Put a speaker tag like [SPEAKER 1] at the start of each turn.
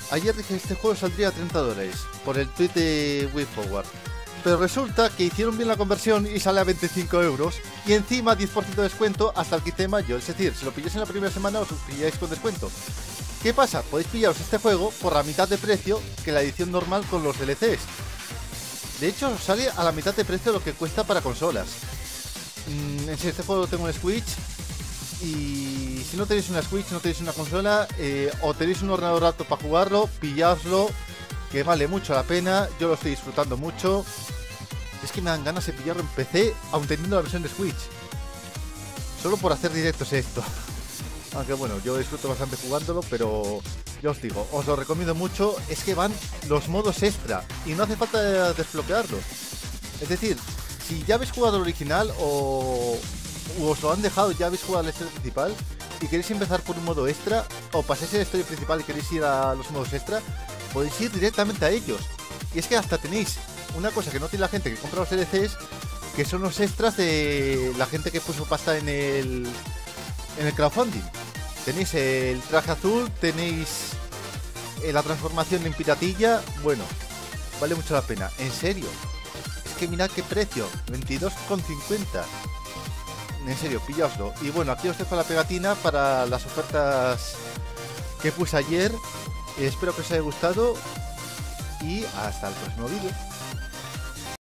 [SPEAKER 1] Ayer dije que este juego saldría a $30 por el tweet de WayForward. Pero resulta que hicieron bien la conversión y sale a 25 euros. Y encima 10% de descuento hasta el 15 de mayo. Es decir, si lo pilláis en la primera semana os pilláis con descuento. ¿Qué pasa? Podéis pillaros este juego por la mitad de precio que la edición normal con los DLCs. De hecho, sale a la mitad de precio lo que cuesta para consolas. En serio, este juego lo tengo en Switch. Y si no tenéis una Switch, no tenéis una consola, o tenéis un ordenador alto para jugarlo, pillaoslo, que vale mucho la pena. Yo lo estoy disfrutando mucho. Es que me dan ganas de pillarlo en PC, aun teniendo la versión de Switch. Solo por hacer directos esto. Aunque bueno, yo disfruto bastante jugándolo, pero ya os digo, os lo recomiendo mucho. Es que van los modos extra y no hace falta desbloquearlos. Es decir, si ya habéis jugado el original o os lo han dejado, ya habéis jugado la historia principal y queréis empezar por un modo extra, o pasáis la historia principal y queréis ir a los modos extra, podéis ir directamente a ellos. Y es que hasta tenéis una cosa que no tiene la gente que compra los DLCs, que son los extras de la gente que puso pasta en el crowdfunding. Tenéis el traje azul, tenéis la transformación en piratilla. Bueno, vale mucho la pena, en serio. Es que mirad qué precio, 22,50. En serio, pillaoslo. Y bueno, aquí os dejo la pegatina para las ofertas que puse ayer. Espero que os haya gustado y hasta el próximo vídeo.